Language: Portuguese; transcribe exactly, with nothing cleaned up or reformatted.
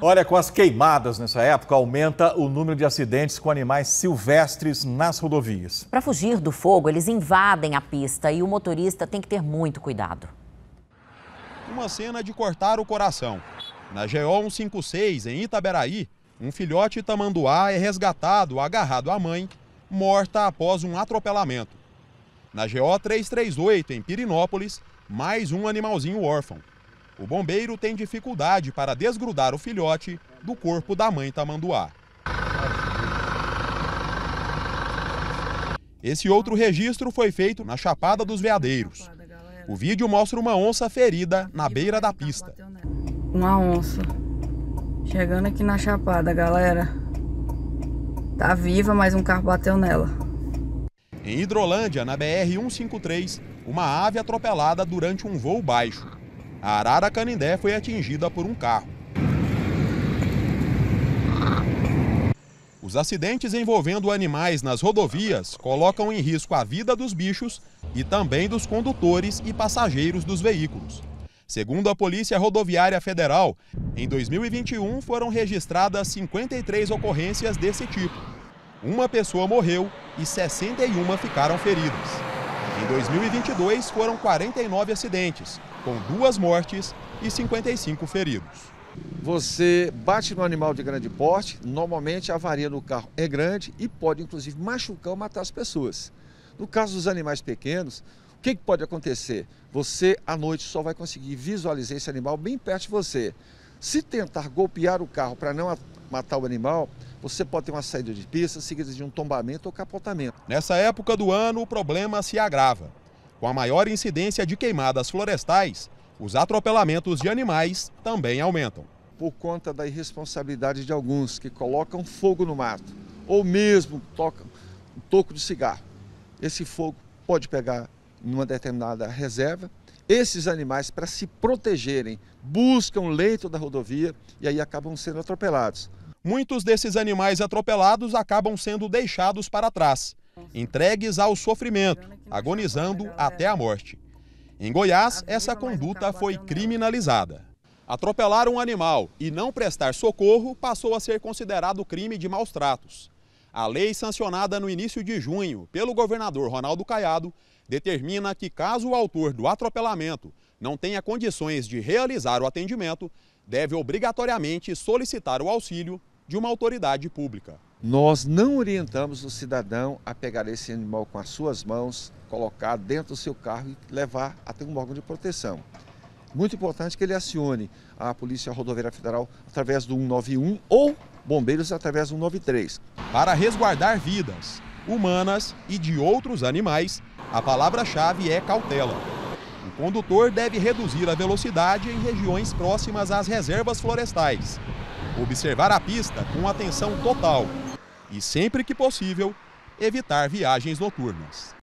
Olha, com as queimadas nessa época, aumenta o número de acidentes com animais silvestres nas rodovias. Para fugir do fogo, eles invadem a pista e o motorista tem que ter muito cuidado. Uma cena de cortar o coração. Na G O cento e cinquenta e seis, em Itaberaí, um filhote tamanduá é resgatado agarrado à mãe, morta após um atropelamento. Na G O trezentos e trinta e oito, em Pirinópolis, mais um animalzinho órfão. O bombeiro tem dificuldade para desgrudar o filhote do corpo da mãe tamanduá. Esse outro registro foi feito na Chapada dos Veadeiros. O vídeo mostra uma onça ferida na beira da pista. Uma onça chegando aqui na Chapada, galera. Tá viva, mas um carro bateu nela. Em Hidrolândia, na B R cento e cinquenta e três, uma ave atropelada durante um voo baixo. A arara canindé foi atingida por um carro. Os acidentes envolvendo animais nas rodovias colocam em risco a vida dos bichos e também dos condutores e passageiros dos veículos. Segundo a Polícia Rodoviária Federal, em dois mil e vinte e um foram registradas cinquenta e três ocorrências desse tipo. Uma pessoa morreu e sessenta e uma ficaram feridas. Em dois mil e vinte e dois foram quarenta e nove acidentes, com duas mortes e cinquenta e cinco feridos. Você bate no animal de grande porte, normalmente a avaria no carro é grande e pode inclusive machucar ou matar as pessoas. No caso dos animais pequenos, o que pode acontecer? Você à noite só vai conseguir visualizar esse animal bem perto de você. Se tentar golpear o carro para não matar o animal, você pode ter uma saída de pista seguida de um tombamento ou capotamento. Nessa época do ano, o problema se agrava. Com a maior incidência de queimadas florestais, os atropelamentos de animais também aumentam. Por conta da irresponsabilidade de alguns que colocam fogo no mato, ou mesmo tocam um toco de cigarro. Esse fogo pode pegar numa determinada reserva. Esses animais, para se protegerem, buscam o leito da rodovia e aí acabam sendo atropelados. Muitos desses animais atropelados acabam sendo deixados para trás, entregues ao sofrimento, agonizando até a morte. Em Goiás, essa conduta foi criminalizada. Atropelar um animal e não prestar socorro passou a ser considerado crime de maus tratos. A lei sancionada no início de junho pelo governador Ronaldo Caiado determina que, caso o autor do atropelamento não tenha condições de realizar o atendimento, deve obrigatoriamente solicitar o auxílio de uma autoridade pública. Nós não orientamos o cidadão a pegar esse animal com as suas mãos, colocar dentro do seu carro e levar até um órgão de proteção. Muito importante que ele acione a Polícia Rodoviária Federal através do cento e noventa e um ou bombeiros através do cento e noventa e três. Para resguardar vidas humanas e de outros animais, a palavra-chave é cautela. O condutor deve reduzir a velocidade em regiões próximas às reservas florestais, observar a pista com atenção total e, sempre que possível, evitar viagens noturnas.